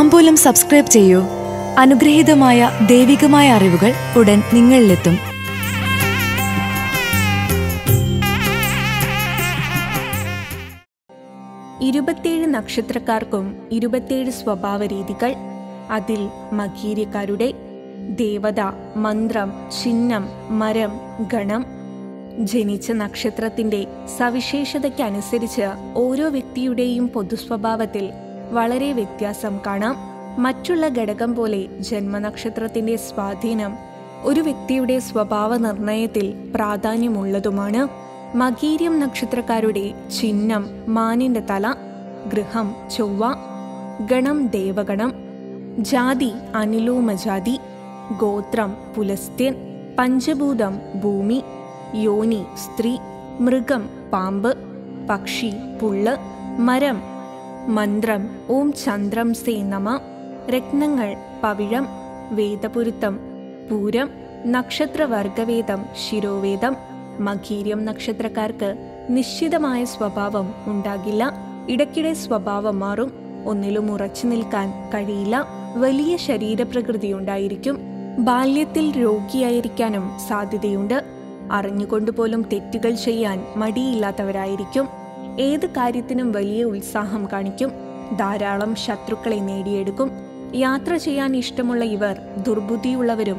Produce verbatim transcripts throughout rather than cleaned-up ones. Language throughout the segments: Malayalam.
താംബൂലം സബ്സ്ക്രൈബ് ചെയ്യൂ. അനുഗ്രഹീതമായ ദൈവികമായ അറിവുകൾ ഉടൻ നിങ്ങളിലെത്തും. ഇരുപത്തിയേഴ് നക്ഷത്രക്കാർക്കും ഇരുപത്തിയേഴ് സ്വഭാവ രീതികൾ. അതിൽ മകീര്യക്കാരുടെ ദേവത, മന്ത്രം, ചിഹ്നം, മരം, ഗണം. ജനിച്ച നക്ഷത്രത്തിന്റെ സവിശേഷതയ്ക്കനുസരിച്ച് ഓരോ വ്യക്തിയുടെയും പൊതുസ്വഭാവത്തിൽ വളരെ വ്യത്യാസം കാണാം. മറ്റുള്ള ഘടകം പോലെ ജന്മനക്ഷത്രത്തിന്റെ സ്വാധീനം ഒരു വ്യക്തിയുടെ സ്വഭാവ നിർണയത്തിൽ പ്രാധാന്യമുള്ളതുമാണ്. മകീര്യം നക്ഷത്രക്കാരുടെ ചിഹ്നം മാനിന്റെ തല, ഗൃഹം ചൊവ്വ, ഗണം ദേവഗണം, ജാതി അനിലോമജാതി, ഗോത്രം പുലസ്ത്യൻ, പഞ്ചഭൂതം ഭൂമി, യോനി സ്ത്രീ, മൃഗം പാമ്പ്, പക്ഷി പുള്ള്, മരം മന്ത്രം ഓം ചന്ദ്രം സേ നമ, രത്നങ്ങൾ പവിഴം, വേദപുരുത്തം പൂരം, നക്ഷത്രവർഗവേദം ശിരോവേദം. മകീര്യം നക്ഷത്രക്കാർക്ക് നിശ്ചിതമായ സ്വഭാവം ഉണ്ടാകില്ല. ഇടയ്ക്കിടെ സ്വഭാവം മാറും. ഒന്നിലും ഉറച്ചു നിൽക്കാൻ കഴിയില്ല. വലിയ ശരീരപ്രകൃതി ഉണ്ടായിരിക്കും. ബാല്യത്തിൽ രോഗിയായിരിക്കാനും സാധ്യതയുണ്ട്. അറിഞ്ഞുകൊണ്ടുപോലും തെറ്റുകൾ ചെയ്യാൻ മടിയില്ലാത്തവരായിരിക്കും. ഏത് കാര്യത്തിനും വലിയ ഉത്സാഹം കാണിക്കും. ധാരാളം ശത്രുക്കളെ നേടിയെടുക്കും. യാത്ര ചെയ്യാൻ ഇഷ്ടമുള്ള ഇവർ ദുർബുദ്ധിയുള്ളവരും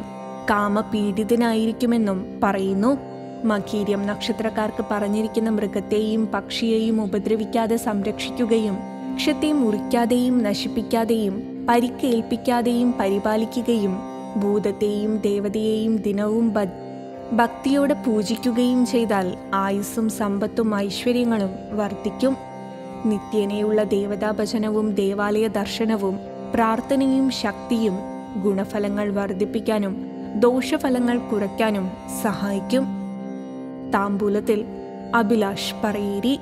കാമപീഡിതനായിരിക്കുമെന്നും പറയുന്നു. മകീര്യം നക്ഷത്രക്കാർക്ക് പറഞ്ഞിരിക്കുന്ന മൃഗത്തെയും പക്ഷിയെയും ഉപദ്രവിക്കാതെ സംരക്ഷിക്കുകയും ക്ഷത്തെ മുറിക്കാതെയും നശിപ്പിക്കാതെയും പരിക്കേൽപ്പിക്കാതെയും പരിപാലിക്കുകയും ഭൂതത്തെയും ദേവതയെയും ദിനവും ഭക്തിയോടെ പൂജിക്കുകയും ചെയ്താൽ ആയുസ്സും സമ്പത്തും ഐശ്വര്യങ്ങളും വർദ്ധിക്കും. നിത്യേനയുള്ള ദേവതാഭജനവും ദേവാലയ ദർശനവും പ്രാർത്ഥനയും ശക്തിയും ഗുണഫലങ്ങൾ വർദ്ധിപ്പിക്കാനും ദോഷഫലങ്ങൾ കുറയ്ക്കാനും സഹായിക്കും. താംബൂലത്തിൽ അഭിലാഷ് പറയേരി.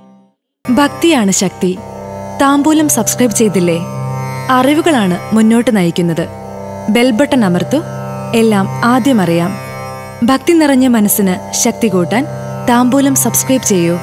ഭക്തിയാണ് ശക്തി. താംബൂലം സബ്സ്ക്രൈബ് ചെയ്തില്ലേ? അറിവുകളാണ് മുന്നോട്ട് നയിക്കുന്നത്. ബെൽ ബട്ടൺ അമർത്തു. എല്ലാം ആദ്യം അറിയാം. ഭക്തി നിറഞ്ഞ മനസ്സിന് ശക്തി കൂട്ടാൻ താംബൂലം സബ്സ്ക്രൈബ് ചെയ്യൂ.